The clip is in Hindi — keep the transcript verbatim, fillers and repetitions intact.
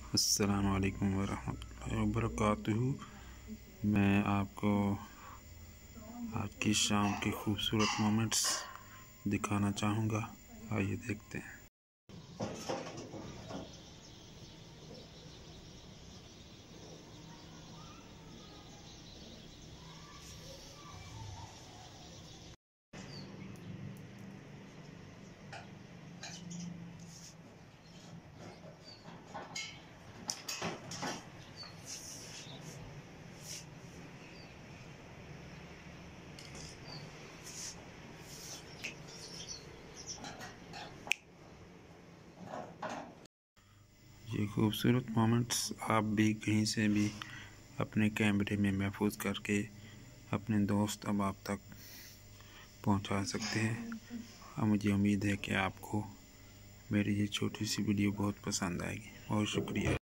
अस्सलामु अलैकुम वरहमतुल्लाहि वबरकातुहू। मैं आपको आज की शाम के खूबसूरत मोमेंट्स दिखाना चाहूँगा। आइए देखते हैं। ये खूबसूरत मोमेंट्स आप भी कहीं से भी अपने कैमरे में महफूज करके अपने दोस्त अहबाब तक पहुंचा सकते हैं। और मुझे उम्मीद है कि आपको मेरी ये छोटी सी वीडियो बहुत पसंद आएगी। बहुत शुक्रिया।